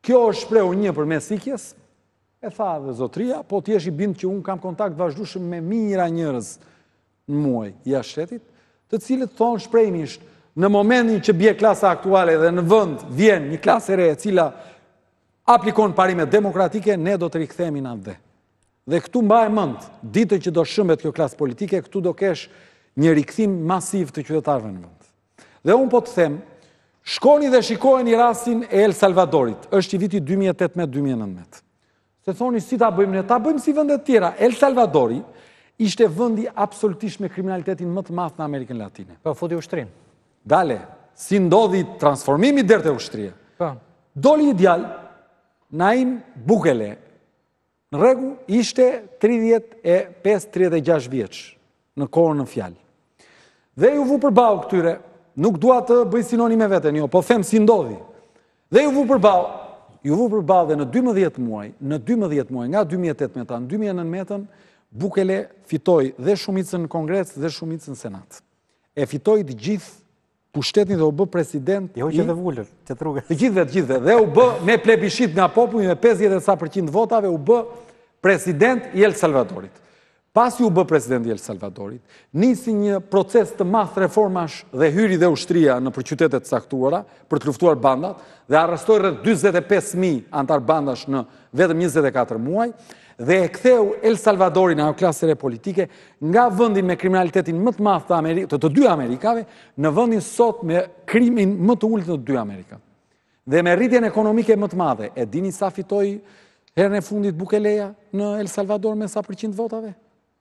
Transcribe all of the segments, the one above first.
Kjo është shprehur një përmes ikjes, e tha dhe zotria, po t'jesh i bind që unë kam kontakt vazhdueshëm me mijëra njerëz në muaj jashtë shtetit, të cilët thonë shprehimisht, në momentin që bie klasa aktuale dhe në vend vjen një klasë e re e cila aplikon parime demokratike, ne do të rikthehemi në atë. Dhe këtu mbaj mend, ditën që do shëmbet kjo klasë politike, këtu do kesh një rikthim masiv të qytetarëve në vend. Dhe unë po të them, shkoni dhe shikojeni rastin e El Salvadorit, është i viti 2018-2019. Se thoni si ta bëjmë ne, ta bëjmë si vendet tjera. El Salvadori ishte vendi absolutisht me kriminalitetin më të madh në Amerikën Latine. Po, futi ushtrin. Dale, si ndodhi transformimi deri te ushtria. Po. Doli i djalë, Naim Bukele, në rregull, ishte 35-36 vjeç në kohën në fjalë. Dhe ju vu përballë këtyre, nuk dua të bëj sinonime veten, jo, po them si ndodhi. Dhe ju vu përballë dhe në 12 muaj, nga 2018 në 2019, Bukele fitoi dhe shumicën në Kongres dhe shumicën në Senat. E fitoi të gjithë pushtetin dhe u bë president. Jo që dhe vullër, që të rrugë. Të gjithëve. Dhe u bë me plebishit nga populli, me 50% votave, u bë president i El Salvadorit. Pasi u bë president i El Salvadorit, nisi një proces të madh reformash dhe hyri dhe ushtria në për qytetet caktuara për të luftuar bandat dhe arrestoi rreth 45.000 antar bandash në vetëm 24 muaj dhe e ktheu El Salvadorin ajo klasë re politike nga vendin me kriminalitetin më të madh të dy Amerikave në vendin sot me krimin më të ulët të dy Amerikave. Dhe me rritjen ekonomike më të madhe, e dini sa fitoi herën e fundit Bukeleja në El Salvador me sa përqind votave?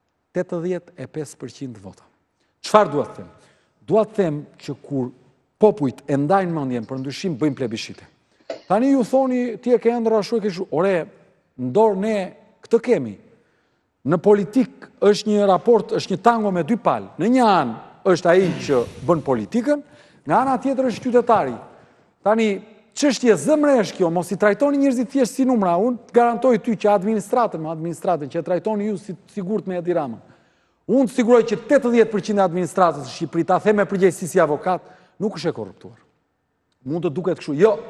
85% vota. Çfarë dua të them? Dua të them që kur popujt e ndajnë mendjen për ndryshim bëjmë plebishite. Tani ju thoni ti e ke ëndër ashtu e ke kështu. Ore, në dorë ne këtë kemi. Në politik është një raport, është një tango me dy palë. Në një anë është ai që bën politikën, nga ana tjetër është qytetari. Tani çështje zemre është kjo, mos i trajtoni njerëzit thjesht si numra. Unë garantoj ty që administratën që e trajtoni ju si sigurt me Edi Ramën. Unë të siguroj që 80% e administratës në Shqipëri, ta them me përgjegjësi si avokat, nuk është e korruptuar. Mund të duket kështu. Jo,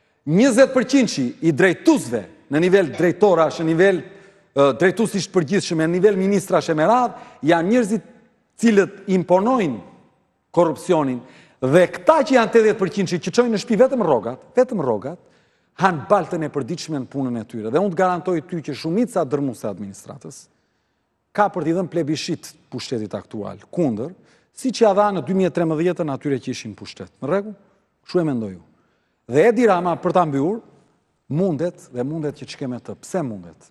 20% i drejtuesve në nivel drejtorash, në nivel drejtuesisht përgjithshëm, në nivel ministrash e me radhë, janë njerëzit cilët imponojnë korrupsionin. Dhe këta që janë 80% që çojnë në shtëpi vetëm rrogat, hanë baltën e përditshme në punën e tyre. Dhe unë të garantoj ty që shumica dërmuese e administratës ka për t'i dhënë plebishit pushtetit aktual, kundër, siç ja dha në 2013 atyre që ishin pushtet. Në rregull? Kështu e mendoj unë. Dhe Edi Rama për ta mbyllur mundet që ç'kemë të. Pse mundet?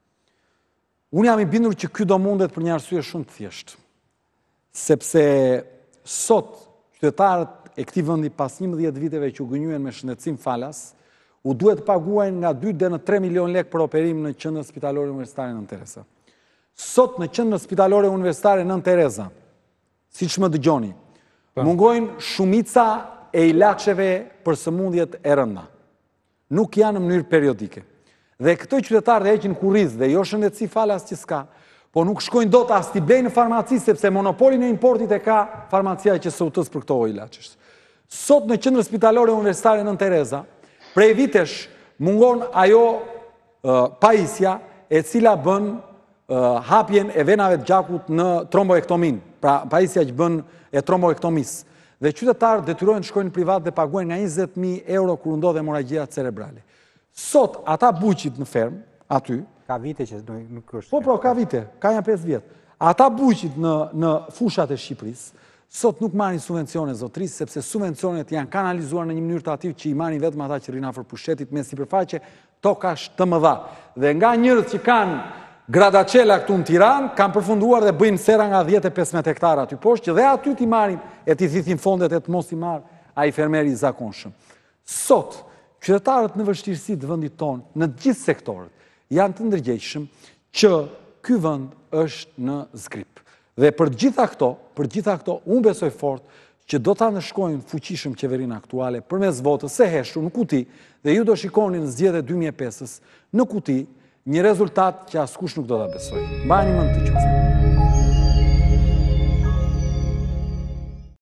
Unë jam i bindur që ky do mundet për një arsye shumë të thjeshtë. Sepse sot qytetarët e këtij vendi pas 11 viteve që u gënjyen me shëndetësim falas, u duhet paguajnë nga 2 deri në 3 milion lekë për operim në qendrën spitalore universitare Nën Tereza. Sot në qendrën spitalore universitare Nën Tereza, siç më dëgjoni, mungojnë shumica e ilaçeve për sëmundjet e rënda. Nuk janë në mënyrë periodike. Dhe këto qytetarë dhe heqin kurriz dhe jo shëndetësi falas që s'ka, po nuk shkojnë dot as t'i blejnë në farmaci, sepse monopolin e importit e ka farmacia që SUT-s për këto ilaçesh. Sot në qendrën spitalore universitare Nën Tereza, prej vitesh mungon ajo pajisja e cila bën hapjen e venave të gjakut në tromboektomin, pra pajisja që bën e tromboektomisë. Dhe qytetarët detyrohen të shkojnë në privat dhe paguajnë nga 20.000 euro kur ndodh hemorragjia cerebrale. Sot ata buqit në ferm, aty, ka vite që nuk është. Po, ka vite, ka janë 5 vjet. Ata buqit në fushat e Shqipërisë, sot nuk marrin subvencione zotrisë, sepse subvencionet janë kanalizuar në një mënyrë të ativ që i marrin vetëm ata që rrin afër pushtetit me sipërfaqe tokash të mëdha. Dhe nga njerëz që kanë gradacela këtu në Tiranë, kanë përfunduar dhe bëjnë sera nga 10-15 hektarë aty poshtë, që dhe aty t'i marrin e t'i thithin fondet e të mos i marr ai fermeri i zakonshëm. Sot, qytetarët në vështirësi të vendit tonë, në të gjithë sektorët, janë të ndërgjegjshëm që ky vend është në zgrip. Dhe për gjitha këto, unë besoj fort që do ta ndëshkojnë fuqishëm qeverinë aktuale përmes votës së heshtur në kuti, dhe ju do shikoni në zgjedhjet 2005-s në kuti një rezultat që askush nuk do ta besojë. Mbajini mend këtë.